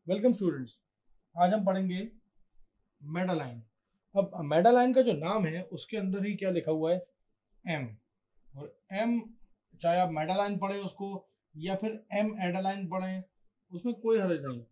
Welcome students. आज हम पढ़ेंगे मेडालाइन। अब मेडालाइन का जो नाम है उसके अंदर ही क्या लिखा हुआ है, एम। और एम, चाहे आप मेडालाइन पढ़े उसको या फिर एम एडालाइन पढ़े, उसमें कोई हर्ज नहीं।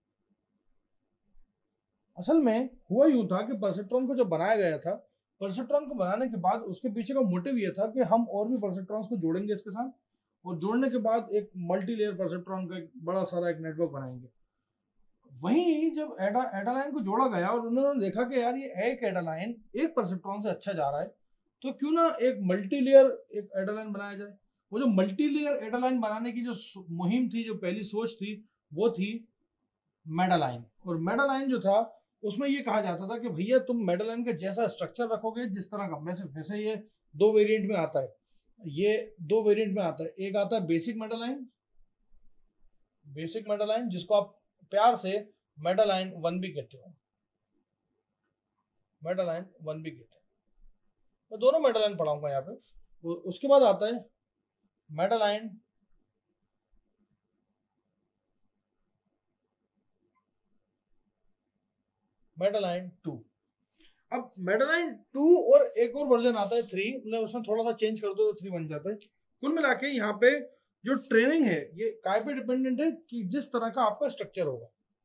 असल में हुआ यूं था कि परसेप्ट्रॉन को जब बनाया गया था, परसेप्ट्रॉन को बनाने के बाद उसके पीछे का मोटिव ये था कि हम और भी परसेप्ट्रॉन्स को जोड़ेंगे इसके साथ, और जोड़ने के बाद एक मल्टी लेयर परसेप्ट्रॉन का एक बड़ा सारा एक नेटवर्क बनाएंगे। वहीं जब एडालाइन को जोड़ा गया और उन्होंने देखा कि यार ये एक एडालाइन एक परसेप्ट्रॉन से अच्छा जा रहा है, तो क्यों ना एक मल्टी लेयर एक एडालाइन बनाया जाए। वो जो मल्टी लेयर एडालाइन बनाने की जो मुहिम थी, जो पहली सोच थी, वो थी मेडालाइन। और मेडालाइन जो था उसमें ये कहा जाता था कि भैया तुम मेडालाइन का जैसा स्ट्रक्चर रखोगे, जिस तरह का, वैसे ये दो वेरिएंट में आता है। ये दो वेरिएंट में आता है। एक आता है बेसिक मेडालाइन जिसको आप प्यार से मेडालाइन 1 भी कहते हो। मेडालाइन 1 भी कहते हैं। मैं दोनों मेडालाइन पढ़ाऊंगा यहाँ पे। उसके बाद आता है मेडालाइन मेडालाइन 2। अब मेडालाइन 2 और एक और वर्जन आता है 3, मतलब उसमें थोड़ा सा चेंज कर दो तो 3 बन जाता है। कुल मिला के यहाँ पे जो ट्रेनिंग है ये काय पे डिपेंडेंट है कि जिस तरह का आपका स्ट्रक्चर होगा,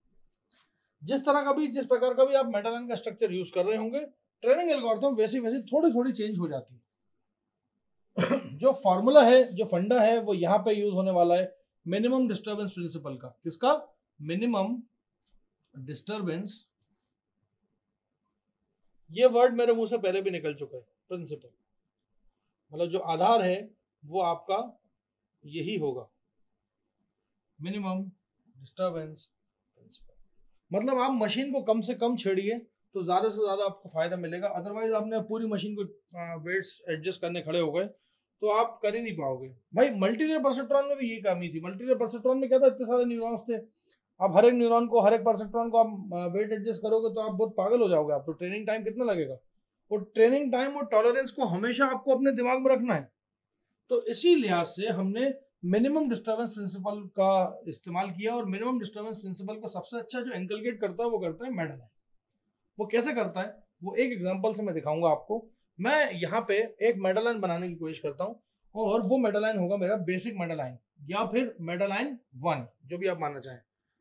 जिस प्रकार का भी आप मेडालाइन का स्ट्रक्चर यूज कर रहे होंगे, ट्रेनिंग एल्गोरिथम वैसी वैसी थोड़ी थोड़ी चेंज हो जाती है। जो फॉर्मूला है, जो फंडा है, वो यहाँ पे यूज होने वाला है मिनिमम डिस्टर्बेंस प्रिंसिपल का। किसका? Minimum disturbance. ये वर्ड मेरे मुंह से पहले भी निकल चुका है, प्रिंसिपल। मतलब जो आधार है वो आपका यही होगा, मिनिमम डिस्टर्बेंस प्रिंसिपल। मतलब आप मशीन को कम से कम छेड़िए तो ज्यादा से ज्यादा आपको फायदा मिलेगा। अदरवाइज आपने पूरी मशीन को वेट्स एडजस्ट करने खड़े हो गए तो आप कर ही नहीं पाओगे। भाई मल्टीलेयर परसेप्ट्रॉन में भी यही कमी थी। मल्टीलेयर परसेप्ट्रॉन में क्या था, इतने सारे न्यूरॉन्स थे। आप हर एक न्यूरॉन को, हर एक परसेप्ट्रॉन को आप वेट एडजस्ट करोगे तो आप बहुत पागल हो जाओगे। आप तो ट्रेनिंग टाइम कितना लगेगा, और ट्रेनिंग टाइम और टॉलरेंस को हमेशा आपको अपने दिमाग में रखना है। तो इसी लिहाज से हमने मिनिमम डिस्टर्बेंस प्रिंसिपल का इस्तेमाल किया। और मिनिमम डिस्टर्बेंस प्रिंसिपल को सबसे अच्छा जो इनकलकेट करता है वो करता है मेडालाइन। वो कैसे करता है, वो एक एग्जांपल से मैं दिखाऊंगा आपको। मैं यहाँ पे एक मेडालाइन बनाने की कोशिश करता हूँ, और वो मेडालाइन होगा मेरा बेसिक मेडालाइन या फिर मेडालाइन 1, जो भी आप मानना चाहें।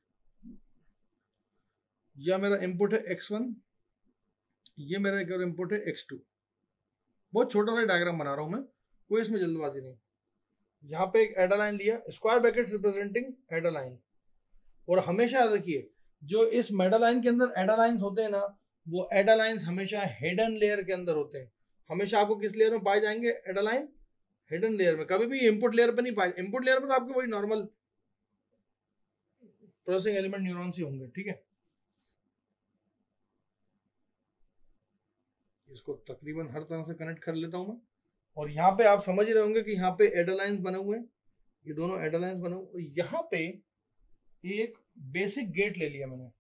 या मेरा इनपुट है x1, ये मेरा एक और इनपुट है x2। बहुत छोटा सा डायग्राम बना रहा हूं मैं, कोई इसमें जल्दबाजी नहीं। यहाँ पे एक एडालाइन लिया, स्क्वायर ब्रैकेट्स रिप्रेजेंटिंग एडालाइन। और हमेशा याद रखिए, जो इस मेडालाइन के अंदर एडालाइंस होते हैं ना, वो एडालाइंस हमेशा हिडन लेयर के अंदर होते हैं। हमेशा आपको किस लेयर में पाए जाएंगे? एडालाइन हिडन लेयर में। कभी भी इनपुट लेयर पर नहीं पाए। इनपुट लेयर पर तो आपके वही नॉर्मल प्रोसेसिंग एलिमेंट न्यूरॉन्स ही होंगे, ठीक है। इसको तकरीबन हर तरह से कनेक्ट कर लेता हूं मैं। और यहाँ पे आप समझ रहे होंगे कि यहाँ पे एडालाइंस बने हुए हैं, ये दोनों एडालाइंस बने हुए। यहाँ पे एक बेसिक गेट ले लिया मैंने।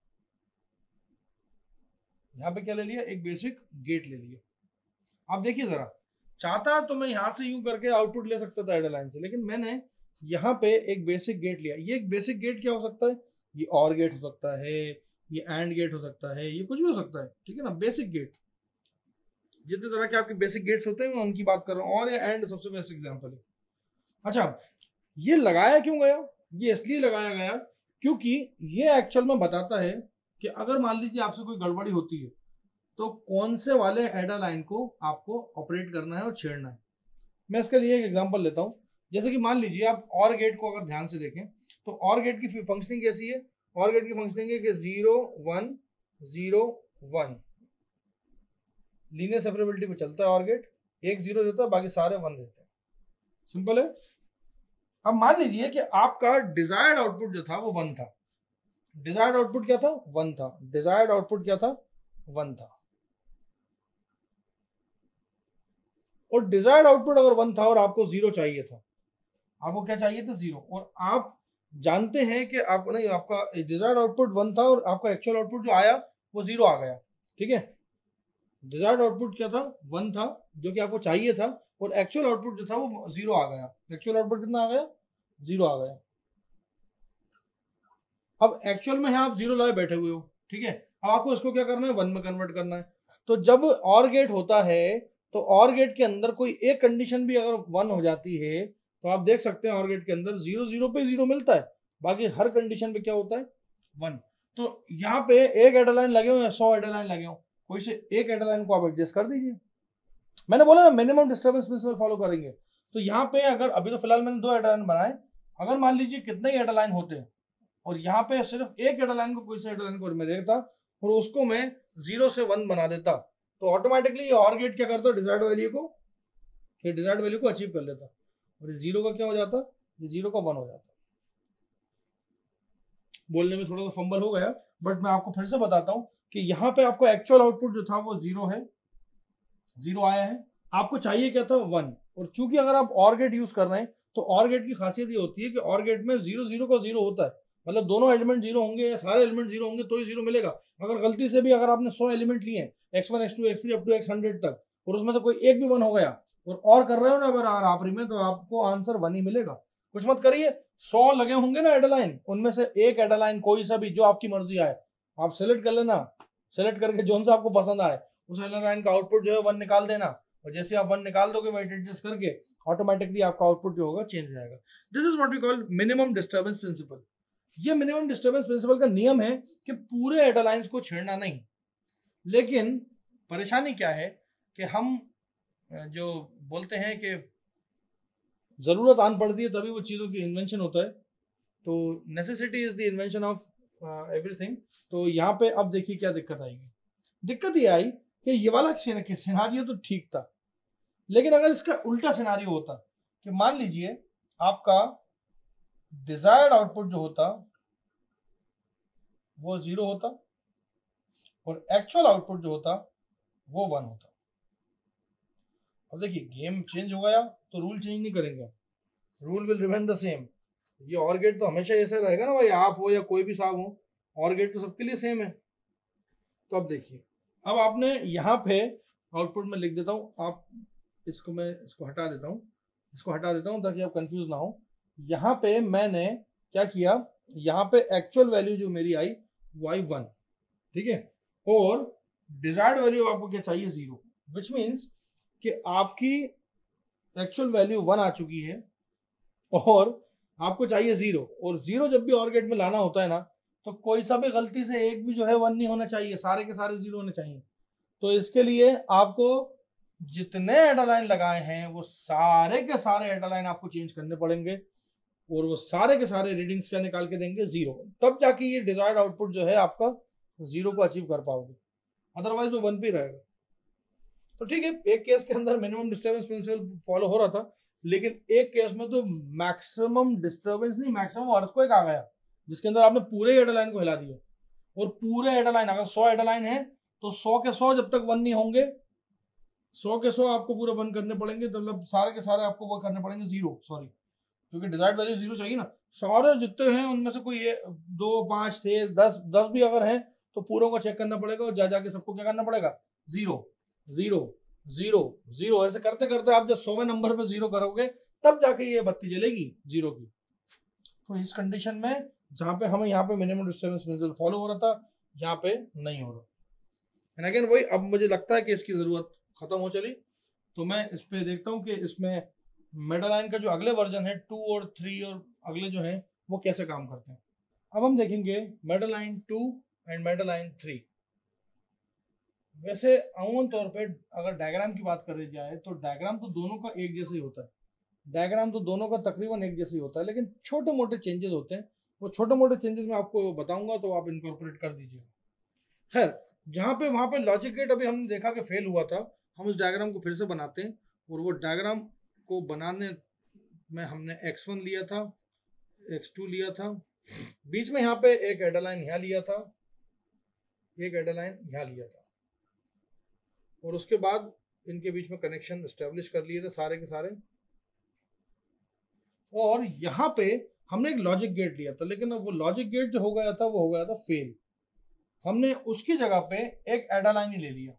यहाँ पे क्या ले लिया? एक बेसिक गेट ले लिया। आप देखिए जरा, चाहता तो मैं यहाँ से यूं करके आउटपुट ले सकता था एडालाइन से, लेकिन मैंने यहाँ पे एक बेसिक गेट लिया। ये एक बेसिक गेट क्या हो सकता है? ये और गेट हो सकता है, ये एंड गेट हो सकता है, ये कुछ भी हो सकता है, ठीक है ना। बेसिक गेट, जितने तरह के आपके बेसिक गेट्स होते हैं मैं उनकी बात कर रहा हूँ। और ये एंड सबसे बेस्ट एग्जांपल है। अच्छा, ये लगाया क्यों गया? ये इसलिए लगाया गया क्योंकि ये एक्चुअल में बताता है कि अगर मान लीजिए आपसे कोई गड़बड़ी होती है तो कौन से वाले एडालाइन को आपको ऑपरेट करना है और छेड़ना है। मैं इसके लिए एक एग्जांपल लेता हूँ। जैसे कि मान लीजिए आप और गेट को अगर ध्यान से देखें तो और गेट की फंक्शनिंग कैसी है? और गेट की फंक्शनिंग है कि 0 1 0 1 लीनियर सेपरेबिलिटी में चलता है। और गेट एक 0 रहता है, बाकी सारे 1 रहते हैं। सिंपल है। अब मान लीजिए कि आपका डिजायर्ड आउटपुट जो था वो 1 था। डिजायर्ड आउटपुट क्या था? 1 था। डिजायर्ड आउटपुट क्या था? 1 था। और डिजायर्ड आउटपुट अगर 1 था और आपको 0 चाहिए था, आपको क्या चाहिए था? 0। और आप जानते हैं कि आप नहीं, आपका डिजायर्ड आउटपुट 1 था और आपका एक्चुअल आउटपुट जो आया वो 0 आ गया, ठीक है। डिजायर्ड आउटपुट क्या था? 1 था, जो कि आपको चाहिए था, और एक्चुअल आउटपुट जो था वो 0 आ गया। एक्चुअल आउटपुट कितना आ गया? 0 आ गया। अब एक्चुअल में यहाँ आप 0 लाए बैठे हुए हो, ठीक है। अब आपको इसको क्या करना है, 1 में कन्वर्ट करना है। तो जब और गेट होता है तो और गेट के अंदर कोई एक कंडीशन भी अगर 1 हो जाती है तो आप देख सकते हैं और गेट के अंदर 0 0 पे 0 मिलता है, बाकी हर कंडीशन पे क्या होता है, 1। तो यहाँ पे एक एडा लाइन लगे हो या 100 एडा लाइन लगे हो, कोई से एक एडा लाइन को आप एडजस्ट कर दीजिए। मैंने बोला ना मिनिमम डिस्टर्बेंस प्रिंसिपल फॉलो करेंगे। तो यहाँ पे अगर अभी तो फिलहाल मैंने 2 एडा लाइन बनाए, अगर मान लीजिए कितने ही एडा लाइन होते हैं और यहाँ पे सिर्फ एक एडा लाइन को कोई से एडा लाइन को मैं देखता और उसको मैं 0 से 1 बना देता तो ऑटोमेटिकली ये और गेट क्या करता, डिजायर्ड वैल्यू को अचीव कर लेता और ये 0 का क्या हो जाता, ये 0 का 1 हो जाता। बोलने में थोड़ा सा फंबल हो गया बट मैं आपको फिर से बताता हूं कि यहाँ पे आपको एक्चुअल आउटपुट जो था वो 0 है, 0 आया है, आपको चाहिए क्या था, 1। और चूंकि अगर आप और गेट यूज कर रहे हैं तो और गेट की खासियत ये होती है कि और गेट में 0 0 का 0 होता है, मतलब दोनों एलिमेंट 0 होंगे या सारे एलिमेंट 0 होंगे तो ही 0 मिलेगा। अगर गलती से भी अगर आपने 100 एलिमेंट लिए x1 x2 x3 up to x100 तक और उसमें से कोई एक भी 1 हो गया और कर रहे हो ना अगर आप में तो आपको आंसर 1 ही मिलेगा। कुछ मत करिए, 100 लगे होंगे ना एडालाइन, उनमें से एक एडालाइन कोई सा भी जो आपकी मर्जी आए आप सेलेक्ट कर लेना, सेलेक्ट करके जो सा आपको पसंद आए उस एडालाइन का आउटपुट जो है 1 निकाल देना और जैसे आप 1 निकाल दोगे वेट एडजस्ट करके ऑटोमेटिकली आपका आउटपुट जो होगा चेंज हो जाएगा। This is what we call minimum disturbance principle. ये मिनिमम डिस्टर्बेंस प्रिंसिपल का नियम है कि पूरे एडालाइंस को छेड़ना नहीं, लेकिन परेशानी क्या है कि हम जो बोलते हैं कि जरूरत आन पड़ती है तभी वो चीज़ों की इन्वेंशन होता है, तो necessity is the invention of everything. तो यहाँ पे अब देखिए क्या दिक्कत आएगी, दिक्कत ये आई कि ये वाला सिनारियो तो ठीक था, लेकिन अगर इसका उल्टा सिनारियो होता कि मान लीजिए आपका डिजायर्ड आउटपुट जो होता वो 0 होता और एक्चुअल आउटपुट जो होता वो 1 होता। अब देखिए गेम चेंज हो गया तो रूल चेंज नहीं करेंगे, rule will remain the same. ये और गेट तो हमेशा ऐसे रहेगा ना भाई, आप हो या कोई भी साहब हो, और गेट तो सबके लिए सेम है। तो अब देखिए, अब आपने यहाँ पे आउटपुट में लिख देता हूँ, आप मैं इसको हटा देता हूँ ताकि आप कंफ्यूज ना हो। यहाँ पे मैंने क्या किया, यहाँ पे एक्चुअल वैल्यू जो मेरी आई वो आई 1, ठीक है, और डिजायर्ड वैल्यू आपको क्या चाहिए, 0, विच मीन्स कि आपकी एक्चुअल वैल्यू 1 आ चुकी है और आपको चाहिए 0, और 0 जब भी और गेट में लाना होता है ना तो कोई सा भी गलती से एक भी जो है 1 नहीं होना चाहिए, सारे के सारे 0 होने चाहिए। तो इसके लिए आपको जितने एडालाइन लगाए हैं वो सारे के सारे एडालाइन आपको चेंज करने पड़ेंगे और वो सारे के सारे रीडिंग्स क्या निकाल के देंगे, 0, तब जाके ये डिजायर्ड आउटपुट जो है आपका 0 को अचीव कर पाओगे, अदरवाइज वो 1 पे रहेगा। तो ठीक है, एक केस के अंदर मिनिमम डिस्टर्बेंस प्रिंसिपल फॉलो हो रहा था, लेकिन एक केस में तो मैक्सिमम डिस्टर्बेंस नहीं, मैक्सिमम अर्थक्वेक आ गया जिसके अंदर आपने पूरे एडालाइन को हिला दिया। और पूरे एडालाइन अगर 100 एडालाइन है तो 100 के 100 जब तक 1 नहीं होंगे, 100 के 100 आपको पूरे 1 करने पड़ेंगे, मतलब सारे के सारे आपको वो करने पड़ेंगे 0, सॉरी, क्योंकि डिजायर्ड वैल्यू 0 चाहिए ना। सारे जितने हैं उनमें से कोई 2 5 6 10 भी अगर है तो पूरों को चेक करना पड़ेगा और जाके सबको क्या करना पड़ेगा, 0 0 0 0, ऐसे करते करते आप जब 100वें नंबर पे 0 करोगे तब जाके ये बत्ती जलेगी 0 की। तो इस कंडीशन में जहां पे हमें यहाँ पे मिनिमम डिस्टर्बेंस प्रिंसिपल फॉलो हो रहा था, यहाँ पे नहीं हो रहा। एंड अगेन वही, अब मुझे लगता है कि इसकी जरूरत खत्म हो चली, तो मैं इस पे देखता हूँ कि इसमें मेडालाइन का जो अगले वर्जन है 2 और 3 और अगले जो है वो कैसे काम करते हैं। अब हम देखेंगे मेडालाइन 2 एंड मेडालाइन 3। वैसे अमूमन तौर पे अगर डायग्राम की बात करी जाए तो डायग्राम तो दोनों का एक जैसा ही होता है, डायग्राम तो दोनों का तकरीबन एक जैसा ही होता है, लेकिन छोटे मोटे चेंजेस होते हैं। वो छोटे मोटे चेंजेस मैं आपको बताऊंगा तो आप इनकॉर्पोरेट कर दीजिएगा। खैर, जहाँ पे वहाँ पे लॉजिक गेट अभी हमने देखा कि फेल हुआ था, हम उस डायग्राम को फिर से बनाते हैं और वो डायग्राम को बनाने में हमने x1 लिया था, x2 लिया था, बीच में यहाँ पे एक एडालाइन यहाँ लिया था, एक एडालाइन यहाँ लिया था, और उसके बाद इनके बीच में कनेक्शन एस्टेब्लिश कर लिए थे सारे के सारे, और यहाँ पे हमने एक लॉजिक गेट लिया था, लेकिन वो लॉजिक गेट जो हो गया था वो हो गया था फेल। हमने उसकी जगह पे एक एडालाइन ही ले लिया।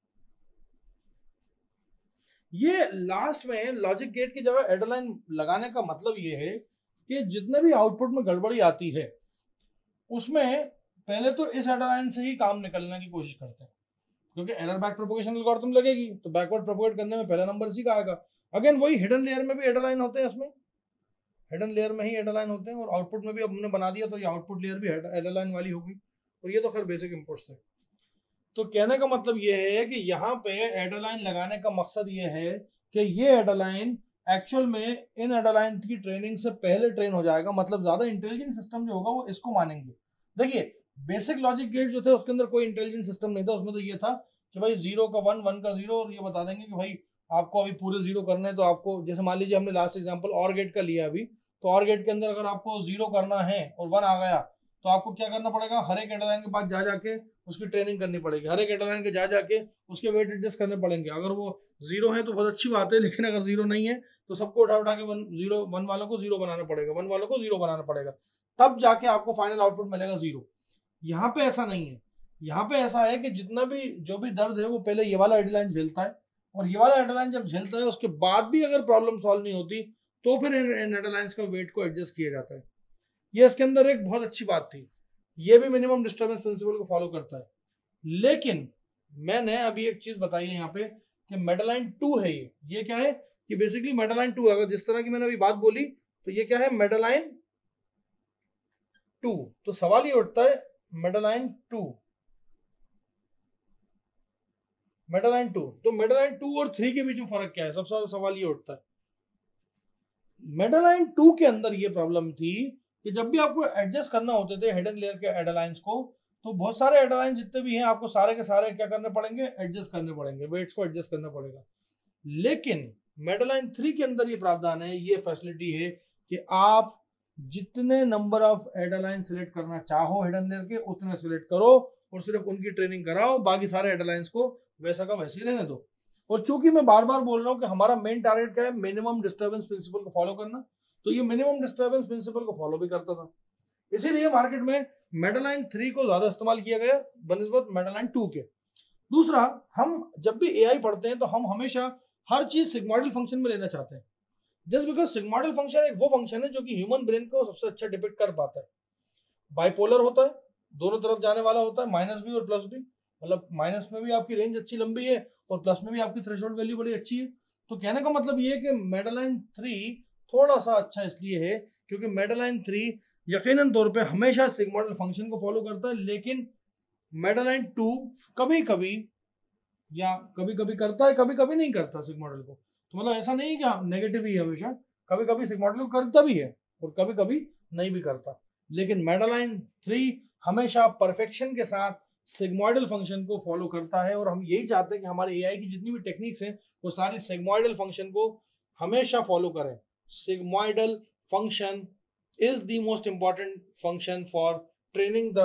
ये लास्ट में लॉजिक गेट की जगह एडालाइन लगाने का मतलब ये है कि जितने भी आउटपुट में गड़बड़ी आती है उसमें पहले तो इस एडा लाइन से ही काम निकलने की कोशिश करते हैं, क्योंकि एरर बैक प्रोपोगेशन एल्गोरिथम लगेगी तो बैकवर्ड प्रोपोगेट करने में पहला नंबर इसी का आएगा। अगेन वही हिडन लेयर में भी एडा लाइन होते हैं, इसमें हिडन लेयर में ही एडा लाइन होते हैं, और आउटपुट में भी अब हमने बना दिया तो ये आउटपुट लेयर भी एडा लाइन वाली होगी। और ये तो खैर बेसिक इंपुट्स थे। तो कहने का मतलब ये है कि यहाँ पे एडा लाइन लगाने का मकसद ये है कि ये एडा लाइन एक्चुअल में इन एडा लाइन की ट्रेनिंग से पहले ट्रेन हो जाएगा, मतलब ज्यादा इंटेलिजेंट सिस्टम जो होगा वो इसको मानेंगे। देखिए बेसिक लॉजिक गेट जो थे उसके अंदर कोई इंटेलिजेंट सिस्टम नहीं था, उसमें तो ये था कि भाई 0 का 1, 1 का 0, और ये बता देंगे कि भाई आपको अभी पूरे 0 करने हैं तो आपको, जैसे मान लीजिए हमने लास्ट एग्जांपल और गेट का लिया अभी, तो और गेट के अंदर अगर आपको 0 करना है और 1 आ गया तो आपको क्या करना पड़ेगा, हर एक एडा लाइन के पास जा जाके उसकी ट्रेनिंग करनी पड़ेगी, हर एक एडा लाइन के जा जाके उसके वेट एडजस्ट करने पड़ेंगे। अगर वो 0 है तो बहुत अच्छी बात है, लेकिन अगर 0 नहीं है तो सबको उठा उठा के 1 वालों को 0 बनाना पड़ेगा, 1 वालों को 0 बनाना पड़ेगा, तब जाके आपको फाइनल आउटपुट मिलेगा 0। यहाँ पे ऐसा नहीं है, यहाँ पे ऐसा है कि जितना भी जो भी दर्द है वो पहले ये वाला एडा लाइन झेलता है, और ये वाला एडा लाइन जब झेलता है उसके बाद भी अगर प्रॉब्लम सॉल्व नहीं होती तो फिर इन एडा लाइन्स का वेट को एडजस्ट किया जाता है। ये इसके अंदर एक बहुत अच्छी बात थी, ये भी मिनिमम डिस्टर्बेंस प्रिंसिपल को फॉलो करता है। लेकिन मैंने अभी एक चीज बताई है यहाँ पे कि मेडालाइन 2 है, ये क्या है कि बेसिकली मेडालाइन 2, अगर जिस तरह की मैंने अभी बात बोली तो ये क्या है, मेडालाइन 2। तो सवाल ये उठता है मेडालाइन 2, मेडालाइन 2, तो मेडालाइन 2 और 3 के बीच में फर्क क्या है, सबसे ज्यादा सवाल ये उठता है। मेडालाइन 2 के अंदर ये प्रॉब्लम थी कि जब भी आपको एडजस्ट करना होते थे हिडन लेयर के एडालाइंस को, तो बहुत सारे एडालाइन जितने भी हैं आपको सारे के सारे क्या करने पड़ेंगे, एडजस्ट करने पड़ेंगे, वेट्स को एडजस्ट करना पड़ेगा। लेकिन मेडालाइन 3 के अंदर ये प्रावधान है, ये फैसिलिटी है कि आप जितने नंबर ऑफ एडालाइन सिलेक्ट करना चाहो हिडन लेयर के उतने सिलेक्ट करो और सिर्फ उनकी ट्रेनिंग कराओ, बाकी सारे एडालाइंस को वैसा का वैसे ही रहने दो। और चूंकि मैं बार बार बोल रहा हूँ कि हमारा मेन टारगेट क्या है, मिनिमम डिस्टर्बेंस प्रिंसिपल को फॉलो करना, तो ये मिनिमम डिस्टर्बेंस प्रिंसिपल को फॉलो भी करता था। इसीलिए मार्केट में मेडालाइन 3 को ज्यादा इस्तेमाल किया गया बनिस्बत मेडालाइन 2 के। दूसरा, हम जब भी एआई पढ़ते हैं तो हम हमेशा हर चीज सिग्मोइडल फंक्शन में लेना चाहते हैं, जस्ट बिकॉज सिग्मोइडल फंक्शन एक वो फंक्शन है जो कि ह्यूमन ब्रेन को सबसे अच्छा डिपिक्ट कर पाता है। बाइपोलर होता है, दोनों तरफ जाने वाला होता है, माइनस भी और प्लस भी, मतलब माइनस में भी आपकी रेंज अच्छी लंबी है और प्लस में भी आपकी थ्रेशोल्ड वैल्यू बड़ी अच्छी है। तो कहने का मतलब ये है कि मेडालाइन 3 थोड़ा सा अच्छा इसलिए है क्योंकि मेडालाइन 3 यकीनन तौर पे हमेशा सिग्मोइडल फंक्शन को फॉलो करता है, लेकिन मेडालाइन 2 कभी कभी या कभी कभी करता है, कभी कभी नहीं करता सिग्मोइडल को। तो मतलब ऐसा नहीं कि नेगेटिव ही है हमेशा, कभी कभी सिग्मोइडल को करता भी है और कभी कभी नहीं भी करता। लेकिन मेडालाइन 3 हमेशा परफेक्शन के साथ सिग्मोइडल फंक्शन को फॉलो करता है, और हम यही चाहते हैं कि हमारे एआई की जितनी भी टेक्निक्स हैं वो सारी सिग्मोइडल फंक्शन को हमेशा फॉलो करें। Sigmoidal function is the most important function for training the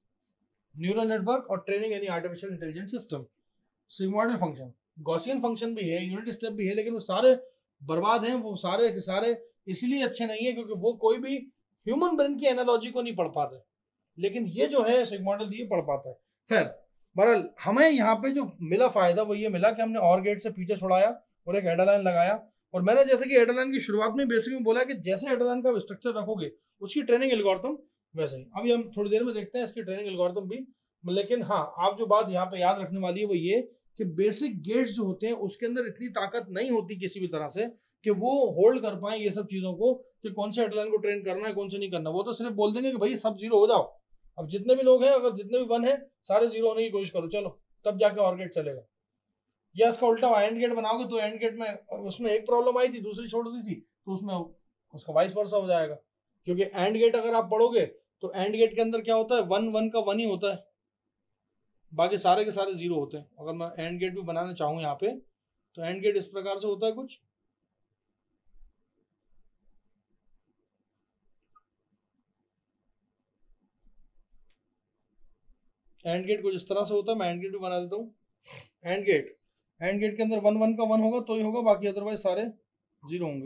neural network or training any artificial intelligence system. Sigmoidal function, Gaussian function भी है, यूनिट स्टेप भी है, लेकिन वो सारे बर्बाद हैं, वो सारे के सारे इसलिए अच्छे नहीं है क्योंकि वो कोई भी ह्यूमन ब्रेन की एनालॉजी को नहीं पढ़ पाते, लेकिन ये जो है सिग्मोइडल ये पढ़ पाता है। खैर बहरहाल हमें यहाँ पे जो मिला फायदा वो ये मिला कि हमने और गेट से पीछे छुड़ाया और एक एडालाइन लगाया, और मैंने जैसे कि एडालाइन की शुरुआत में बेसिक में बोला कि जैसे एडालाइन का स्ट्रक्चर रखोगे उसकी ट्रेनिंग एल्गोरिथम वैसे ही। अभी हम थोड़ी देर में देखते हैं इसकी ट्रेनिंग एल्गोरिथम भी, लेकिन हाँ आप जो बात यहाँ पे याद रखने वाली है वो ये कि बेसिक गेट्स जो होते हैं उसके अंदर इतनी ताकत नहीं होती किसी भी तरह से कि वो होल्ड कर पाए ये सब चीजों को कि कौन से एडालाइन को ट्रेन करना है कौन से नहीं करना। वो तो सिर्फ बोल देंगे कि भाई सब 0 हो जाओ, अब जितने भी लोग हैं अगर जितने भी 1 है सारे 0 होने की कोशिश करो, चलो तब जाके और गेट चलेगा। या इसका उल्टा एंड गेट बनाओगे तो एंड गेट में उसमें एक प्रॉब्लम आई थी दूसरी छोड़ दी थी तो उसमें उसका वाइस वर्सा हो जाएगा, क्योंकि एंड गेट अगर आप पढ़ोगे तो एंड गेट के अंदर क्या होता है, 1 1 का 1 ही होता है, बाकी सारे के सारे 0 होते हैं। अगर मैं एंड गेट भी बनाना चाहूँ यहाँ पे तो एंड गेट इस प्रकार से होता है कुछ, एंड गेट कुछ इस तरह से होता है, मैं एंड गेट भी बना देता हूँ। एंड गेट के अंदर 1 1 का 1 होगा तो ही होगा, बाकी अदरवाइज सारे 0 होंगे।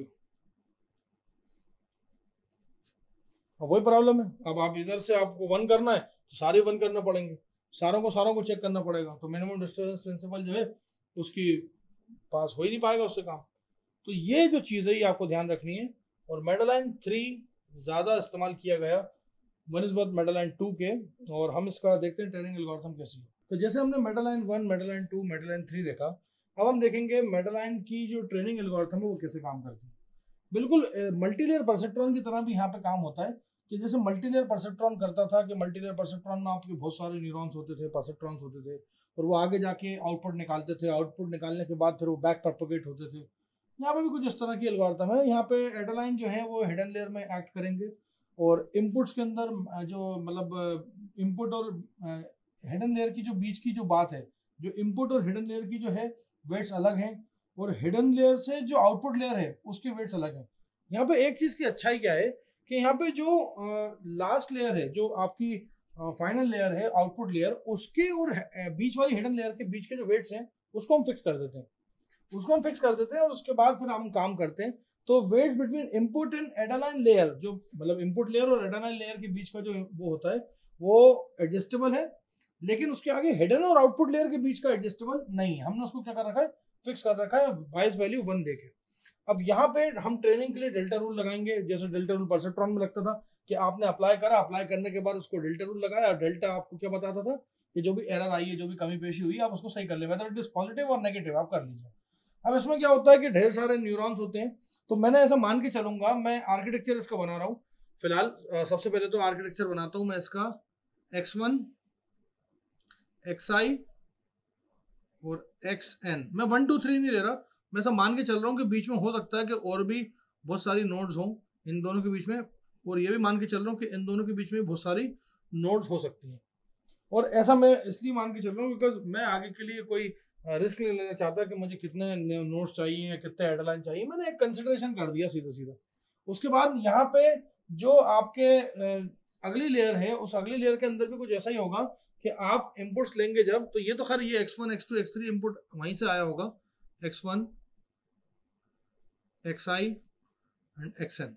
अब वही प्रॉब्लम है, अब आप इधर से आपको 1 करना है तो सारे 1 करने पड़ेंगे, सारों को चेक करना पड़ेगा, तो मिनिमम डिस्टर्बेंस प्रिंसिपल जो है उसकी पास हो ही नहीं पाएगा उससे काम। तो ये जो चीज़ है ये आपको ध्यान रखनी है। और मेडालाइन 3 ज़्यादा इस्तेमाल किया गया बनस्पत मेडलाइन 2 के, और हम इसका देखते हैं ट्रेनिंग एल्गोरिथम कैसी है। तो जैसे हमने मेडलाइन 1, मेडलाइन 2, मेडलाइन 3 देखा, अब हम देखेंगे मेडलाइन की जो ट्रेनिंग एल्गोरिथम है वो कैसे काम करती है। बिल्कुल मल्टीलेयर परसेप्ट्रॉन की तरह भी यहाँ पे काम होता है कि जैसे मल्टीलेयर परसेप्ट्रॉन करता था कि मल्टीलेयर परसेप्ट्रॉन में आपके बहुत सारे न्यूरॉन्स होते थे, परसेप्ट्रॉन्स होते थे, और वो आगे जाके आउटपुट निकालते थे, आउटपुट निकालने के बाद फिर वो बैक प्रोपोगेट होते थे। यहाँ पे भी कुछ इस तरह की एल्गोरिथम है। यहाँ पे एडेलाइन जो है वो हिडन लेयर में एक्ट करेंगे, और इनपुट्स के अंदर जो मतलब इनपुट और हिडन लेयर की जो बीच की जो बात है, जो इनपुट और हिडन लेयर की जो है वेट्स अलग हैं, और हिडन लेयर से जो आउटपुट लेयर है उसके वेट्स अलग हैं। यहाँ पे एक चीज की अच्छाई क्या है कि यहाँ पे जो लास्ट लेयर है, जो आपकी फाइनल लेयर है, आउटपुट लेयर, उसके और बीच वाली हिडन लेयर के बीच के जो वेट्स हैं उसको हम फिक्स कर देते हैं, और उसके बाद फिर हम काम करते हैं। तो weights between input and ADALINE layer, जो मतलब इनपुट लेयर और एडालाइन लेयर के बीच का जो वो होता है वो एडजस्टेबल है, लेकिन उसके आगे हिडन और आउटपुट लेयर के बीच का एडजस्टेबल नहीं है। हमने उसको क्या कर रखा है, फिक्स कर रखा है बायस वैल्यू 1 देके। अब यहाँ पे हम ट्रेनिंग के लिए डेल्टा रूल लगाएंगे, जैसे डेल्टा रूल परसेप्ट्रॉन में लगता था कि आपने अप्लाई करा, अप्लाई करने के बाद उसको डेल्टा रूल लगाया, और डेल्टा आपको क्या बताता था कि जो भी एरर आई है, जो भी कमी पेशी हुई, आप उसको सही कर ले, वेदर इट इज पॉजिटिव और नेगेटिव आप कर लीजिए। अब इसमें क्या होता है कि ढेर सारे न्यूरॉन्स होते हैं, तो मैंने ऐसा मान के चलूंगा, मैं आर्किटेक्चर इसका बना रहा हूँ फिलहाल। सबसे पहले तो आर्किटेक्चर बनाता हूँ मैं इसका, x1 xi और xn। मैं 1 2 3 नहीं ले रहा, मैं ऐसा मान के चल रहा हूँ कि बीच में हो सकता है कि और भी बहुत सारी नोड्स हों इन दोनों के बीच में, और ये भी मान के चल रहा हूँ कि इन दोनों के बीच में बहुत सारी नोड्स हो सकती हैं। और ऐसा मैं इसलिए मान के चल रहा हूँ बिकॉज मैं आगे के लिए कोई रिस्क नहीं लेना चाहता कि मुझे कितने नोट्स चाहिए या कितने एडलाइन चाहिए। मैंने एक कंसिडरेशन कर दिया सीधा सीधा। उसके बाद यहाँ पे जो आपके अगली लेयर है, उस अगली लेयर के अंदर भी कुछ ऐसा ही होगा कि आप इनपुट्स लेंगे जब, तो ये तो खैर ये x1 x2 x3 इनपुट वहीं से आया होगा, x1 xi एंड xn।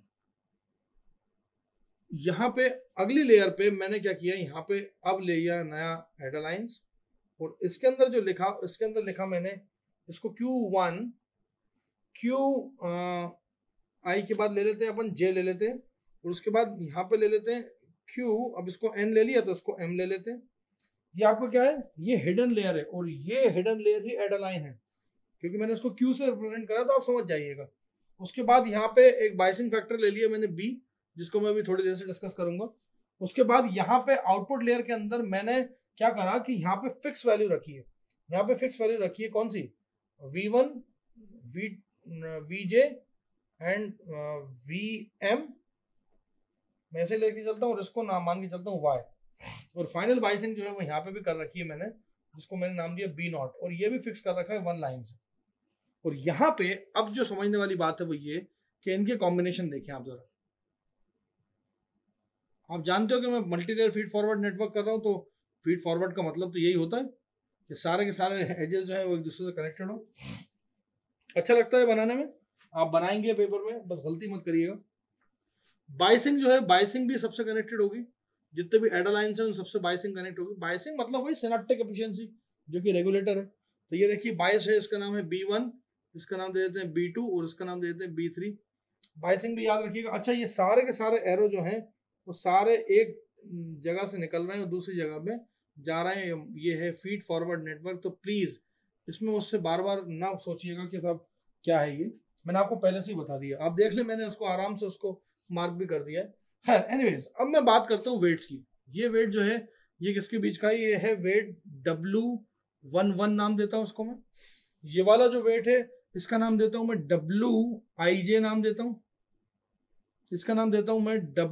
यहाँ पे अगली लेयर पे मैंने क्या किया, यहाँ पे अब ले लिया नया एडालाइंस, और इसके अंदर जो लिखा, इसके अंदर लिखा मैंने इसको Q1, Q आई के बाद ले लेते हैं अपन J ले लेते हैं, और उसके बाद यहाँ पे ले लेते हैं Q। अब इसको N ले लिया तो इसको M ले लेते हैं। ये आपको क्या है, ये हिडन लेयर है, और ये हिडन लेयर ही एडालाइन है, क्योंकि मैंने इसको Q से रिप्रेजेंट करा तो आप समझ जाइएगा। उसके बाद यहाँ पे एक बाइसिंग फैक्टर ले लिया मैंने B, जिसको मैं अभी थोड़ी देर से डिस्कस करूंगा। उसके बाद यहाँ पे आउटपुट लेयर के अंदर मैंने क्या करा कि यहाँ पे फिक्स वैल्यू रखी है, यहाँ पे फिक्स वैल्यू रखी है कौन सी, V1 VJ एंड VM। मैं ऐसे लेके चलता हूँ और इसको नाम मान के चलता हूँ Y। और फाइनल बाइसिंग जो है वो यहाँ पे भी कर रखी है मैंने, जिसको मैंने नाम दिया B0, और ये भी फिक्स कर रखा है 1 लाइन से। और यहाँ पे अब जो समझने वाली बात है वो ये कि इनके कॉम्बिनेशन देखें आप जरा। आप जानते हो कि मैं multi layer feed forward network कर रहा हूँ, तो फीड फॉरवर्ड का मतलब तो यही होता है कि सारे के सारे एजेस जो है वो एक दूसरे से कनेक्टेड हो। अच्छा लगता है बनाने में, आप बनाएंगे पेपर में, बस गलती मत करिएगा। बाइसिंग जो है, बाइसिंग भी सबसे कनेक्टेड होगी, जितने भी एडालाइंस हैं उन सबसे बाइसिंग कनेक्ट होगी। बाइसिंग मतलब वही सिनेप्टिक एफिशिएंसी जो कि रेगुलेटर है। तो ये देखिए बाइस है, इसका नाम है B1, इसका नाम दे देते हैं B2, और इसका नाम दे देते हैं B3। बाइसिंग भी याद रखिएगा। अच्छा, ये सारे के सारे एरो जो हैं वो सारे एक जगह से निकल रहे हैं और दूसरी जगह में जा रहे हैं। ये है फीड फॉरवर्ड नेटवर्क। तो प्लीज इसमें उससे बार बार ना सोचिएगा कि साहब क्या है ये, मैंने आपको पहले से ही बता दिया, आप देख ले, मैंने उसको आराम से उसको मार्क भी कर दिया है। खैर एनीवेज, अब मैं बात करता हूँ वेट्स की। ये वेट जो है ये किसके बीच का है, ये है वेट W11 नाम देता हूँ उसको मैं। ये वाला जो वेट है इसका नाम देता हूँ मैं WIJ नाम देता हूँ, इसका नाम देता हूँ मैं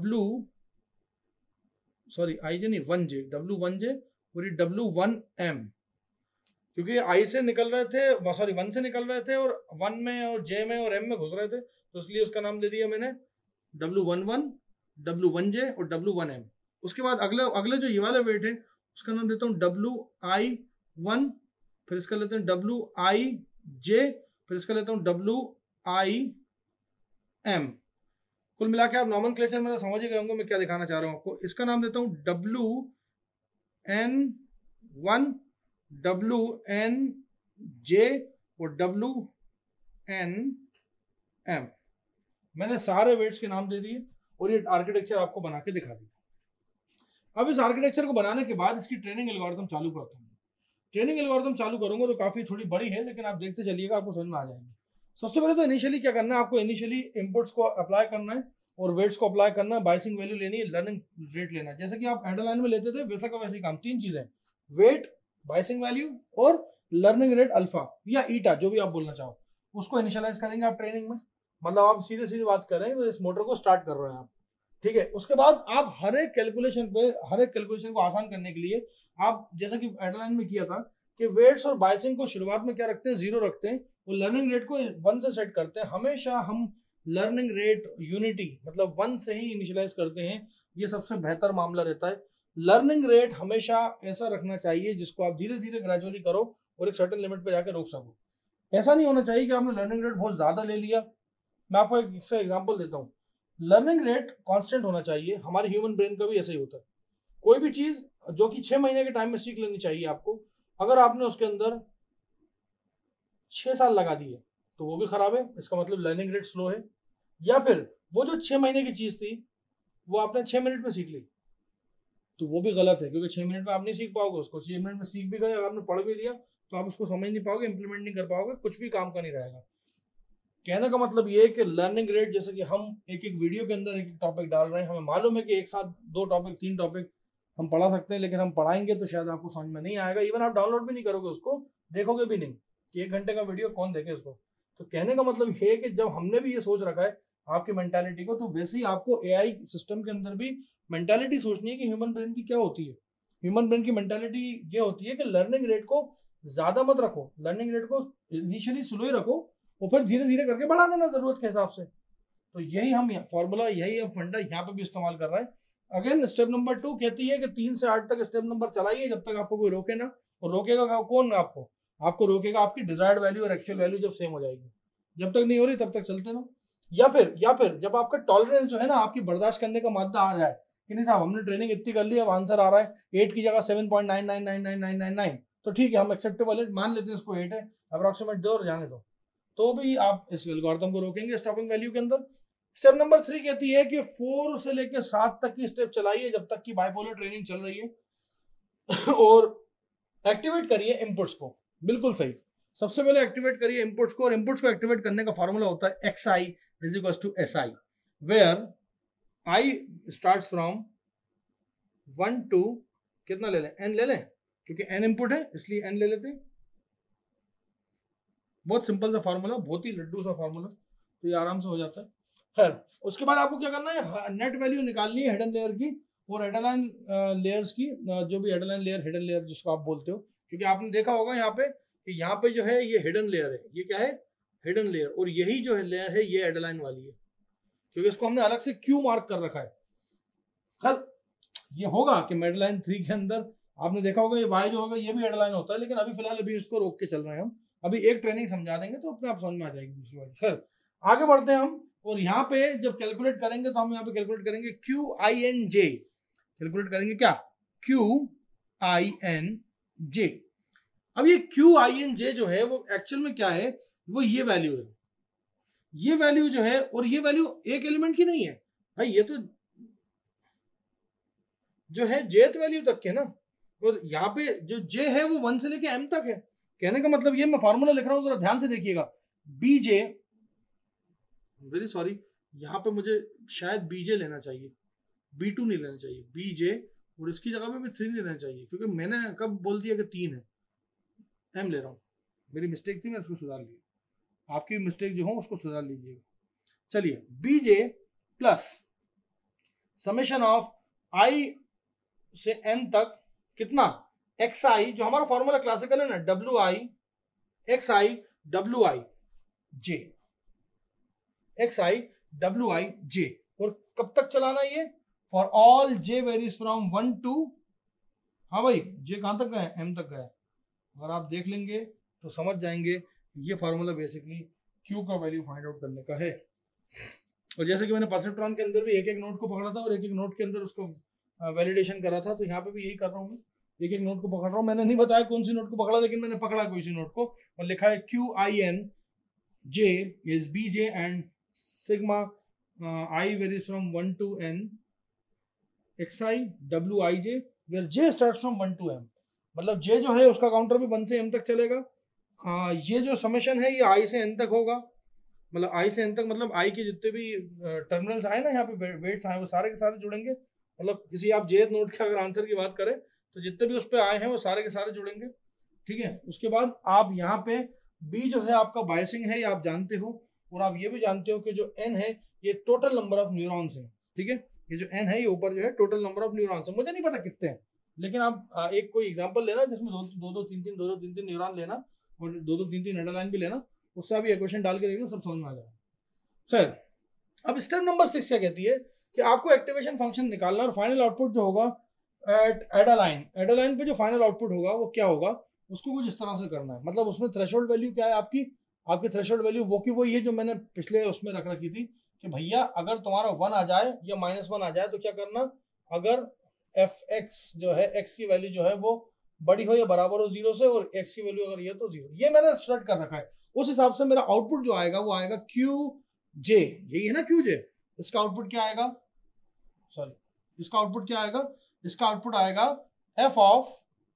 IJ नहीं, 1J, W1J, और ये W1M, क्योंकि I से निकल रहे थे, 1 से निकल रहे थे और 1 में और J में और M में घुस रहे थे, तो इसलिए उसका नाम दे दिया मैंने W11, W1J और W1M। उसके बाद अगले जो ये वाला वेट है उसका नाम देता हूँ WI1, फिर इसका लेते हैं WIJ, फिर इसका लेता हूँ WIM। कुल मिला के आप नॉमेनक्लेचर मेरा समझ ही गए होंगे मैं क्या दिखाना चाह रहा हूँ आपको। इसका नाम देता हूँ WN1, WNJ और WNM। मैंने सारे वेट्स के नाम दे दिए और ये आर्किटेक्चर आपको बना के दिखा दिया। अब इस आर्किटेक्चर को बनाने के बाद इसकी ट्रेनिंग एल्गोरिथम चालू करता हूँ। ट्रेनिंग एल्गोरिथम चालू करूंगा तो काफी थोड़ी बड़ी है, लेकिन आप देखते चलिएगा, आपको समझ में आ जाएंगे। सबसे पहले तो इनिशियली क्या करना है, आपको इनिशियली इनपुट्स को अप्लाई करना है और वेट्स को अप्लाई करना है, बाइसिंग वैल्यू लेनी है, लर्निंग रेट लेना है। जैसे कि आप एडलाइन में लेते थे वैसा का वैसे काम, 3 चीजें, वेट, बाइसिंग वैल्यू और लर्निंग रेट अल्फा या ईटा, जो भी आप बोलना चाहो, उसको इनिशियलाइज करेंगे आप ट्रेनिंग में। मतलब आप सीधे सीधे बात कर रहे हैं तो इस मोटर को स्टार्ट कर रहे हैं आप, ठीक है। उसके बाद आप हर एक कैलकुलेशन को आसान करने के लिए आप जैसा कि एडलाइन में किया था कि वेट्स और बाइसिंग को शुरुआत में क्या रखते हैं, 0 रखते हैं, और लर्निंग रेट को 1 से सेट करते हैं। हमेशा हम लर्निंग रेट यूनिटी मतलब 1 से ही इनिशियलाइज करते हैं, ये सबसे बेहतर मामला रहता है। लर्निंग रेट हमेशा ऐसा रखना चाहिए जिसको आप धीरे धीरे ग्रेजुअली करो और एक सर्टेन लिमिट पे जाकर रोक सको। ऐसा नहीं होना चाहिए कि आपने लर्निंग रेट बहुत ज्यादा ले लिया। मैं आपको एक एग्जांपल देता हूँ। लर्निंग रेट कांस्टेंट होना चाहिए, हमारे ह्यूमन ब्रेन का भी ऐसा ही होता है। कोई भी चीज जो कि 6 महीने के टाइम में सीख लेनी चाहिए आपको, अगर आपने उसके अंदर 6 साल लगा दिए तो वो भी खराब है, इसका मतलब लर्निंग रेट स्लो है। या फिर वो जो 6 महीने की चीज थी वो आपने 6 मिनट में सीख ली तो वो भी गलत है, क्योंकि 6 मिनट में आप नहीं सीख पाओगे उसको। 6 मिनट में सीख भी गए, अगर आपने पढ़ भी लिया तो आप उसको समझ नहीं पाओगे, इंप्लीमेंट नहीं कर पाओगे, कुछ भी काम का नहीं रहेगा। कहने का मतलब ये है कि लर्निंग रेट, जैसे कि हम एक एक वीडियो के अंदर एक एक टॉपिक डाल रहे हैं, हमें मालूम है कि एक साथ 2 टॉपिक 3 टॉपिक हम पढ़ा सकते हैं, लेकिन हम पढ़ाएंगे तो शायद आपको समझ में नहीं आएगा, इवन आप डाउनलोड भी नहीं करोगे उसको, देखोगे भी नहीं कि 1 घंटे का वीडियो कौन देखे इसको। तो कहने का मतलब ये है कि जब हमने भी ये सोच रखा है आपकी मेंटालिटी को, तो वैसे ही आपको एआई सिस्टम के अंदर भी मेंटालिटी सोचनी है कि ह्यूमन ब्रेन की क्या होती है। ह्यूमन ब्रेन की मेंटालिटी ये होती है कि लर्निंग रेट को ज्यादा मत रखो, लर्निंग रेट को इनिशियली स्लो ही रखो और फिर धीरे धीरे करके बढ़ा देना जरूरत के हिसाब से। तो यही हम फॉर्मूला, यही हम फंडा यहाँ पे भी इस्तेमाल कर रहे हैं। अगेन स्टेप नंबर 2 कहती है कि 3 से 8 तक स्टेप नंबर चलाइए जब तक आपको कोई रोके ना। और रोकेगा कौन आपको? आपको रोकेगा आपकी डिजायर्ड वैल्यू और एक्चुअल वैल्यू जब सेम हो जाएगी। जब तक नहीं हो रही तब तक चलते रहो। या फिर जब आपका टॉलरेंस जो है ना, आपकी बर्दाश्त करने का मादा आ रहा है कि नहीं साहब हमने ट्रेनिंग इतनी कर ली, अब आंसर आ रहा है 8 की जगह 7.999999, तो ठीक है हम एक्सेप्टेबल है, मान लेते हैं इसको 8 है, अप्रोक्सीमेट दो और जाने दो, तो भी आप इस एल्गोरिथम को रोकेंगे स्टॉपिंग वैल्यू के अंदर। स्टेप नंबर 3 कहती है कि 4 से लेकर 7 तक की स्टेप चलाइए जब तक की बाइपोलर ट्रेनिंग चल रही है और एक्टिवेट करिए इनपुट्स को। बिल्कुल सही, सबसे पहले एक्टिवेट करिए इनपुट्स को, और इनपुट्स को एक्टिवेट करने का फॉर्मूला होता है XI is equal to SI, where I starts from 1 to कितना ले लें, n ले लें, क्योंकि n इनपुट है इसलिए n ले लेते हैं। बहुत सिंपल सा फार्मूला, बहुत ही लड्डू सा फार्मूला, तो ये आराम से हो जाता है। खैर उसके बाद आपको क्या करना है, नेट वैल्यू निकालनी है हिडन लेयर की और हेडरलाइन लेयर्स की, जो भी हेडरलाइन लेयर, हिडन लेयर जिसको आप बोलते हो, क्योंकि आपने देखा होगा यहाँ पे कि यहाँ पे जो है ये हिडन लेयर है, ये क्या है, हिडन लेयर, और यही जो है लेयर है ये हेडरलाइन वाली है, क्योंकि इसको हमने अलग से क्यू मार्क कर रखा है। खैर ये होगा कि हेडरलाइन 3 के अंदर आपने देखा होगा ये वाई जो होगा ये भी हेडरलाइन होता है, लेकिन अभी फिलहाल अभी इसको रोक के चल रहे हैं हम, अभी एक ट्रेनिंग समझा देंगे तो अपने आप समझ में आ जाएगी दूसरी वाली। खैर आगे बढ़ते हैं हम, और यहाँ पे जब कैलकुलेट करेंगे तो हम यहाँ पे कैलकुलेट करेंगे QINJ, कैलकुलेट करेंगे क्या, QINJ। अब ये QINJ जो है वो एक्चुअल में क्या है, वो ये वैल्यू है, ये वैल्यू जो है, और ये वैल्यू एक एलिमेंट की नहीं है भाई, ये तो जो है जेथ वैल्यू तक के ना, और यहाँ पे जो जे है वो 1 से लेके m तक है। कहने का मतलब ये मैं फार्मूला लिख रहा हूँ, जरा ध्यान से देखिएगा, BJ, वेरी सॉरी, यहाँ पे मुझे शायद BJ लेना चाहिए, B2 नहीं लेना चाहिए, BJ, और इसकी जगह पे भी 3 लेना चाहिए, क्योंकि मैंने कब बोल दिया कि 3 है, m ले रहा हूँ, मेरी मिस्टेक थी, मैं उसको सुधार लिया, आपकी मिस्टेक जो हो उसको सुधार लीजिएगा। चलिए BJ plus summation of I से n तक कितना, XI, जो हमारा फॉर्मूला क्लासिकल है ना, WI XI WI J, XI WI J, और कब तक चलाना ये, for all J varies from 1 to, हाँ भाई J कहां तक गया, M तक गया। अगर आप देख लेंगे तो समझ जाएंगे ये फार्मूला बेसिकली Q का वैल्यू फाइंड आउट करने का है। और जैसे कि मैंने परसेप्ट्रॉन के अंदर भी एक एक नोट को पकड़ा था और एक एक नोट के अंदर उसको वैलिडेशन करा था, तो यहाँ पे भी यही कर रहा हूँ, एक एक नोट को पकड़ रहा हूँ। मैंने नहीं बताया कौन सी नोट को पकड़ा, लेकिन मैंने पकड़ा कोई सी नोट को और लिखा है QINJ is BJ and sigma I varies from 1 to n xi wij where j starts from 1 to m, मतलब j जो है उसका काउंटर भी 1 से m तक चलेगा। ये जो समेशन है ये i से n तक होगा, मतलब i से n तक, मतलब i के जितने भी टर्मिनल्स आए ना यहाँ पे वेट्स आए वो सारे के सारे जुड़ेंगे, मतलब किसी आप jth नोड के अगर आंसर की बात करें तो जितने भी उस पर आए हैं वो सारे के सारे जुड़ेंगे, ठीक है। उसके बाद आप यहाँ पे b जो है आपका बायसिंग है, ये आप जानते हो, और आप ये भी जानते हो कि जो n है ये टोटल नंबर ऑफ न्यूरॉन्स है, ठीक है। ये जो n है ये ऊपर जो है टोटल नंबर ऑफ न्यूरॉन्स है, मुझे नहीं पता कितने हैं, लेकिन आप एक कोई एग्जांपल लेना जिसमें दो दो तीन तीन न्यूरॉन लेना और दो तीन तीन एडेलाइन भी लेना, उससे आप इक्वेशन डाल के देखना, सब समझ में आ जाएगा। खैर, अब स्टेप नंबर 6 क्या कहती है कि आपको एक्टिवेशन फंक्शन निकालना और फाइनल आउटपुट जो होगा एट एडेलाइन पे जो फाइनल आउटपुट होगा वो क्या होगा, उसको कुछ इस तरह से करना है। मतलब उसमें थ्रेशोल्ड वैल्यू क्या है आपकी थ्रेशोल्ड वैल्यू वो की वही है जो मैंने पिछले उसमें रख रखी थी कि भैया अगर तुम्हारा 1 आ जाए या -1 आ जाए तो क्या करना, अगर एफ एक्स जो है एक्स की वैल्यू जो है वो बड़ी हो या बराबर हो 0 से और एक्स की वैल्यू अगर ये तो 0, ये मैंने सेट कर रखा है। उस हिसाब से मेरा आउटपुट जो आएगा वो आएगा क्यू जे, यही है ना क्यू जे, इसका आउटपुट क्या आएगा, सॉरी इसका आउटपुट क्या आएगा, इसका आउटपुट आएगा F of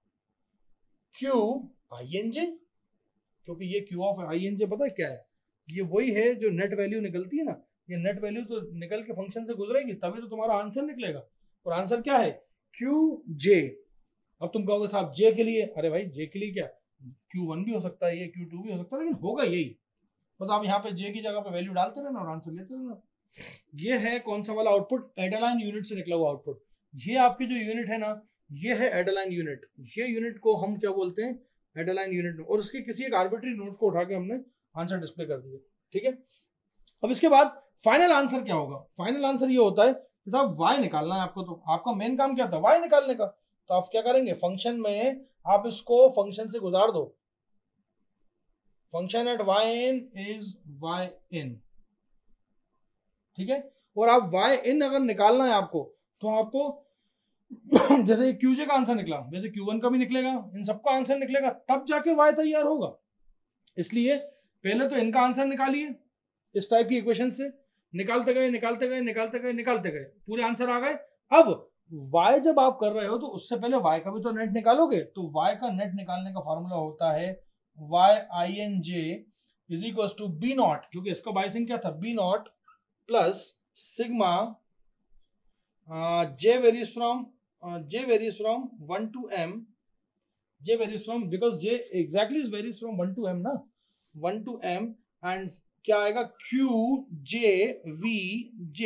Q I N J, क्योंकि ये Q of I N J पता है क्या है, ये वही है जो नेट वैल्यू निकलती है ना, ये नेट वैल्यू तो निकल के फंक्शन से गुजरेगी तभी तो तुम्हारा आंसर निकलेगा, और आंसर क्या है क्यू जे। अब तुम कहोगे साहब जे के लिए, अरे भाई जे के लिए क्या, Q1 भी हो सकता है, ये Q2 भी हो सकता है, लेकिन होगा यही, बस आप यहाँ पे जे की जगह पे वैल्यू डालते रहना और आंसर लेते रहना। ये है कौन सा वाला आउटपुट, एडेलाइन यूनिट से निकला हुआ आउटपुट। ये आपकी जो यूनिट है ना ये है एडेलाइन यूनिट, ये यूनिट को हम क्या बोलते हैं एडेलाइन यूनिट, और उसके किसी एक आर्बिट्री नोड को उठा के हमने आंसर डिस्प्ले कर दिया, ठीक है। अब इसके बाद फाइनल आंसर क्या होगा, फाइनल आंसर ये होता है कि साहब y निकालना है आपको, तो आपका मेन काम क्या था y निकालने का, तो आप क्या करेंगे फंक्शन में आप इसको फंक्शन से गुजार दो, function at y in is y in, ठीक है। और आप y in अगर निकालना है आपको तो आपको जैसे qj का आंसर निकला वैसे q1 का भी निकलेगा, इन सबका आंसर निकलेगा, तब जाके y तैयार होगा। इसलिए पहले तो इनका आंसर निकालिए इस टाइप की इक्वेशन से, निकालते गए पूरे आंसर आ गए। अब y जब आप कर रहे हो तो उससे पहले y का भी तो नेट निकालोगे, तो y का नेट निकालने का फॉर्मूला होता है y(ij) is equal to b naught, क्योंकि इसका बायसिंग क्या था b naught plus sigma j varies from 1 to m, j varies from because j exactly is varies from 1 to m ना, 1 to m, एंड क्या आएगा Q J we J,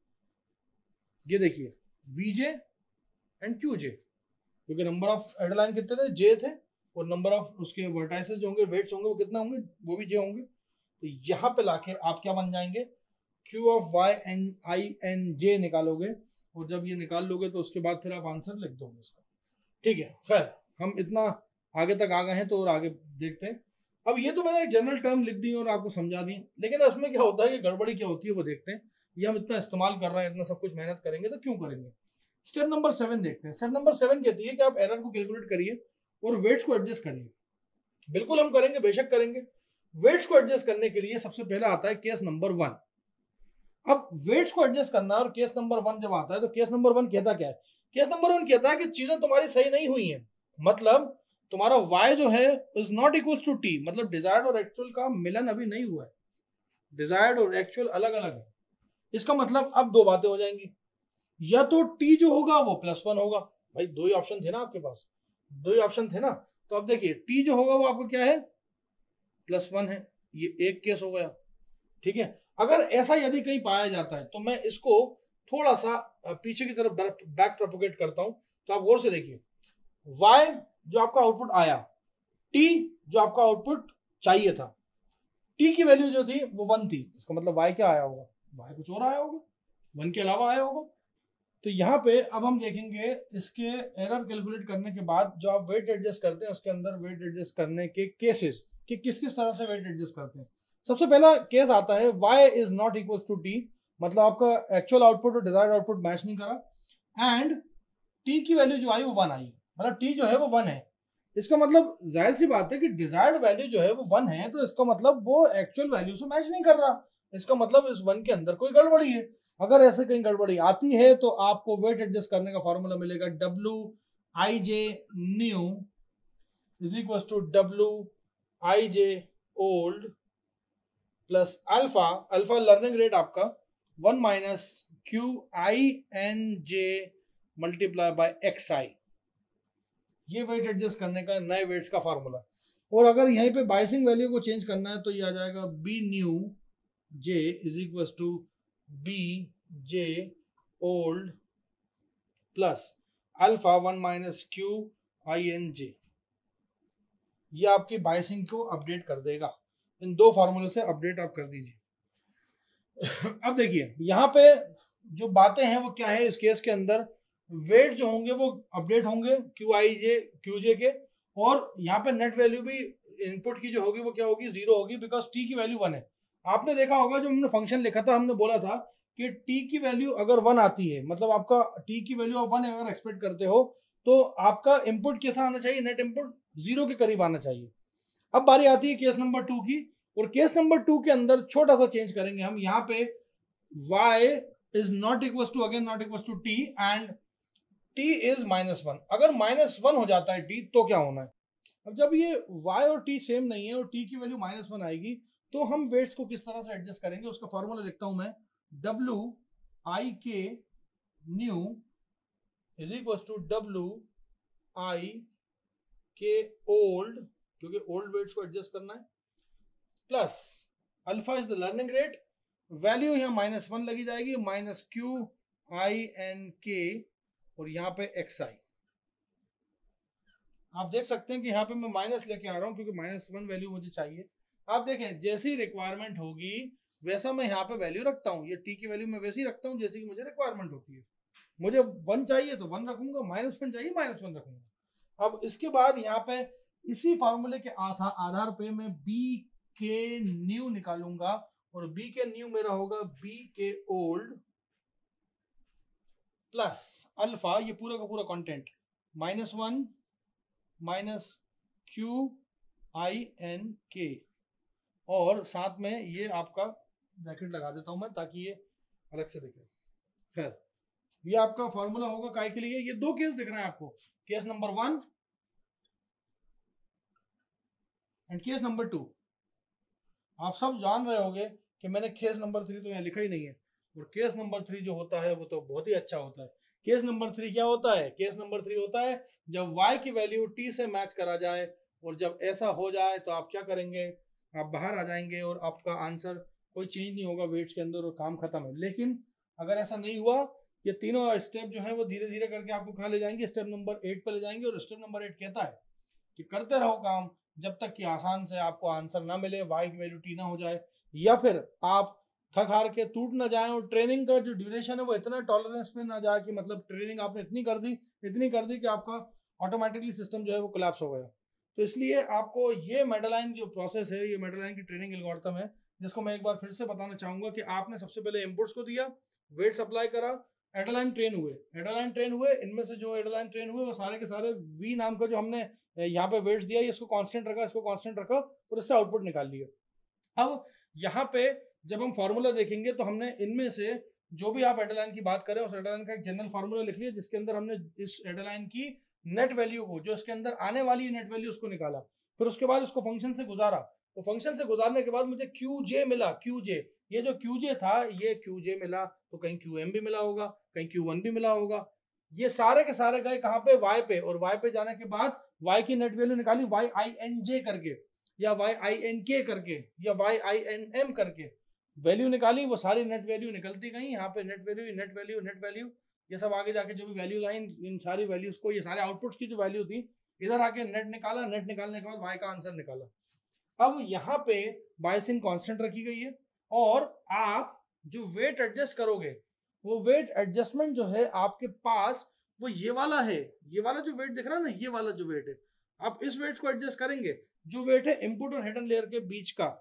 ये देखिए V J and Q J, क्योंकि number of Adeline कितने थे जे थे, और नंबर ऑफ उसके वर्टाइसेस जो होंगे वेट्स होंगे वो कितना होंगे वो भी जे होंगे, तो यहाँ पे लाके आप क्या बन जाएंगे Q of Y N I N J निकालोगे, और जब ये निकाल लोगे तो उसके बाद फिर आप आंसर लिख दोगे इसका, ठीक है। खैर हम इतना आगे तक आ गए हैं तो और आगे देखते हैं। अब ये तो मैंने एक जनरल टर्म लिख दी और आपको समझा दी, लेकिन उसमें क्या होता है कि गड़बड़ी क्या होती है वो देखते हैं। ये हम इतना इस्तेमाल कर रहे हैं, इतना सब कुछ मेहनत करेंगे तो क्यों करेंगे। स्टेप नंबर 7 देखते हैं। स्टेप नंबर 7 कहती है कि आप एरर को कैलकुलेट करिए और वेट्स को एडजस्ट करिए। बिल्कुल हम करेंगे, बेशक करेंगे। वेट्स को एडजस्ट करने के लिए सबसे पहले आता है केस नंबर 1। अब वेट्स को एडजस्ट करना और केस नंबर 1 जब आता है तो केस नंबर 1 कहता क्या है, केस नंबर 1 कहता है कि चीजें तुम्हारी सही नहीं हुई हैं, मतलब तुम्हारा y जो है is not equal to t, मतलब डिजायर्ड और एक्चुअल का मिलन अभी नहीं हुआ है, डिजायर्ड और एक्चुअल अलग अलग है। इसका मतलब अब दो बातें हो जाएंगी, या तो t जो होगा वो +1 होगा, भाई दो ही ऑप्शन थे ना आपके पास, दो ही ऑप्शन थे ना, तो अब देखिए t जो होगा वो आपको क्या है +1 है, ये एक केस हो गया, ठीक है। अगर ऐसा यदि कहीं पाया जाता है तो मैं इसको थोड़ा सा पीछे की तरफ बैक प्रोपोगेट करता हूं, तो आप गौर से देखिए y जो आपका आउटपुट आया, t जो आपका आउटपुट चाहिए था, t की वैल्यू जो थी वो 1 थी, इसका मतलब y क्या आया होगा, y कुछ और आया होगा, 1 के अलावा आया होगा। तो यहाँ पे अब हम देखेंगे इसके एरर कैलकुलेट करने के बाद जो आप वेट एडजस्ट करते हैं उसके अंदर वेट एडजस्ट करने के केसेस कि किस किस तरह से वेट एडजस्ट करते हैं। सबसे पहला केस आता है y is not equal to t, मतलब आपका एक्चुअल आउटपुट और डिजायर्ड आउटपुट मैच नहीं करा, एंड t की वैल्यू जो आई वो 1 आई, मतलब t जो है वो 1 है। इसका मतलब जाहिर सी बात है कि डिजायर्ड वैल्यू जो है वो 1 है, तो इसका मतलब वो एक्चुअल वैल्यू से मैच नहीं कर रहा, इसका मतलब इस 1 के अंदर कोई गड़बड़ी है। अगर ऐसे कहीं गड़बड़ी आती है तो आपको वेट एडजस्ट करने का फॉर्मूला मिलेगा Wij new is equal to Wij old plus alpha, alpha learning rate आपका 1 minus QINJ multiply by XI, ये वेट एडजस्ट करने का नए वेट्स का फॉर्मूला। और अगर यहीं पे बाइसिंग वैल्यू को चेंज करना है तो ये आ जाएगा B new J is equal to BJ old plus alpha 1 minus QINJ, ये आपकी बाइसिंग को अपडेट कर देगा। इन दो फार्मूले से अपडेट आप कर दीजिए। अब देखिए यहाँ पे जो बातें हैं वो क्या है, इस केस के अंदर वेट जो होंगे वो अपडेट होंगे QJ के, और यहाँ पे नेट वैल्यू भी इनपुट की जो होगी वो क्या होगी, 0 होगी, बिकॉज टी की वैल्यू 1 है। आपने देखा होगा जो हमने फंक्शन लिखा था, हमने बोला था कि टी की वैल्यू अगर 1 आती है, मतलब आपका टी की वैल्यू आप 1 अगर एक्सपेक्ट करते हो तो आपका इनपुट कैसा आना चाहिए, नेट इनपुट 0 के करीब आना चाहिए। अब बारी आती है केस नंबर 2 की, और केस नंबर 2 के अंदर छोटा सा चेंज करेंगे हम। यहाँ पे y is not equal to, again not equal to t and t is -1। अगर -1 हो जाता है t तो क्या होना है। अब जब ये y और t सेम नहीं है और t की वैल्यू -1 आएगी तो हम वेट्स को किस तरह से एडजस्ट करेंगे, उसका फॉर्मूला लिखता हूं मैं, Wik new is equal to Wik old, क्योंकि ओल्ड वेट्स को एडजस्ट करना है, plus alpha is the learning rate, value यहाँ -1 लगी जाएगी, माइनस QINK और यहाँ पे XI। आप देख सकते हैं कि यहाँ पे मैं माइनस लेके आ रहा हूँ क्योंकि -1 वैल्यू मुझे चाहिए। आप देखें जैसी रिक्वायरमेंट होगी वैसा मैं यहाँ पे वैल्यू रखता हूँ, ये टी की वैल्यू मैं वैसी रखता हूँ जैसी कि मुझे रिक्वायरमेंट होती है। मुझे 1 चाहिए तो 1 रखूंगा, -1 चाहिए -1 रखूंगा। अब इसके बाद यहाँ पे इसी फार्मूले के आधार पे मैं BK न्यू निकालूंगा, और BK न्यू मेरा होगा BK ओल्ड प्लस अल्फा, ये पूरा का पूरा कंटेंट, -1 माइनस QINK, और साथ में ये आपका ब्रैकेट लगा देता हूं मैं ताकि ये अलग से दिखे। खैर ये आपका फॉर्मूला होगा काय के लिए, ये दो केस दिख रहे हैं आपको, case number 1 and case number 2। आप सब जान रहे होंगे कि मैंने केस नंबर 3 तो यहाँ लिखा ही नहीं है, और केस नंबर 3 जो होता है वो तो बहुत ही अच्छा होता है। केस नंबर 3 क्या होता है, केस नंबर 3 होता है जब y की वैल्यू t से मैच करा जाए, और जब ऐसा हो जाए तो आप क्या करेंगे, आप बाहर आ जाएंगे और आपका आंसर कोई चेंज नहीं होगा वेट्स के अंदर और काम खत्म है। लेकिन अगर ऐसा नहीं हुआ, ये तीनों स्टेप जो है वो धीरे धीरे करके आपको कहाँ ले जाएंगे, स्टेप नंबर 8 पे ले जाएंगे। और स्टेप नंबर 8 कहता है कि करते रहो काम जब तक कि आसान से आपको आंसर ना मिले, y की वैल्यू t ना हो जाए, या फिर आप थक हार के टूट ना जाए, और ट्रेनिंग का जो ड्यूरेशन है वो इतना टॉलरेंस पे ना जाए कि मतलब ट्रेनिंग आपने इतनी कर दी कि आपका ऑटोमेटिकली सिस्टम जो है वो कोलैप्स हो गया। तो इसलिए आपको ये मेडलाइन जो प्रोसेस है, ये मेडलाइन की ट्रेनिंग एल्गोरिथम है, जिसको मैं एक बार फिर से बताना चाहूंगा कि आपने सबसे पहले इनपुट्स को दिया, वेट अप्लाई करा, एडालाइन ट्रेन हुए, इनमें से जो एडालाइन ट्रेन हुए वो सारे के सारे वी नाम का जो हमने यहाँ पे वेट्स दिया, इसको कांस्टेंट रखा, इसको कांस्टेंट रखा, और इससे आउटपुट निकाल लिया। अब यहाँ पे जब हम फार्मूला देखेंगे तो हमने इनमें से जो भी आप एडालाइन की बात करें उस एडालाइन का एक जनरल फार्मूला लिख लिया, जिसके अंदर हमने इस एडालाइन की नेट वैल्यू को, जो इसके अंदर आने वाली नेट वैल्यू, उसको निकाला। फिर उसके बाद उसको फंक्शन से गुजारा, तो फंक्शन से गुजारने के बाद मुझे QJ मिला, QJ, ये जो QJ था ये QJ मिला, तो कहीं QM भी मिला होगा, कहीं Q1 भी मिला होगा। ये सारे के सारे गए कहाँ पे, Y पे, और Y पे जाने के बाद Y की नेट वैल्यू निकाली YINJ करके, या YINK करके, या YINM करके वैल्यू निकाली। वो सारी नेट वैल्यू निकलती गई, यहाँ पे नेट वैल्यू, ये सब आगे जाके जो भी वैल्यूज आई, इन सारी वैल्यूज को, ये सारे आउटपुट्स की जो वैल्यू थी, इधर आके नेट निकाला, नेट निकालने के बाद y का आंसर निकाला। अब यहाँ पे बायसिंग कांस्टेंट रखी गई है, और आप जो वेट एडजस्ट करोगे वो वेट एडजस्टमेंट जो है आपके पास वो ये वाला है, ये वाला जो वेट दिख रहा है ना, ये वाला जो वेट है, आप इस वेट को एडजस्ट करेंगे, जो वेट है इनपुट और हिडन लेयर के बीच का।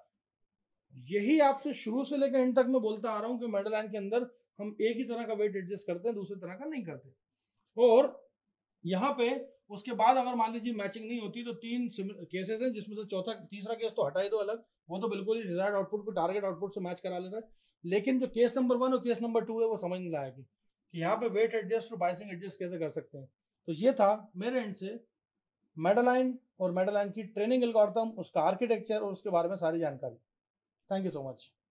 यही आपसे शुरू से लेकर एंड तक मैं बोलता आ रहा हूँ कि मेडलाइन के अंदर हम एक ही तरह का वेट एडजस्ट करते हैं, दूसरे तरह का नहीं करते। और यहाँ पे उसके बाद अगर मान लीजिए मैचिंग नहीं होती तो 3 केसेस हैं, जिसमें से तीसरा केस तो हटा ही दो अलग, वो तो बिल्कुल ही डिजायर्ड आउटपुट को टारगेट आउटपुट से मैच करा लेता है। लेकिन जो केस नंबर 1 और केस नंबर 2 है वो समझ नहीं लाया कि यहाँ पे वेट एडजस्ट और बाइसिंग एडजस्ट कैसे कर सकते हैं। तो ये था मेरे एंड से मेडलाइन और मेडलाइन की ट्रेनिंग एल्गोरिथम, उसका आर्किटेक्चर और उसके बारे में सारी जानकारी। Thank you so much.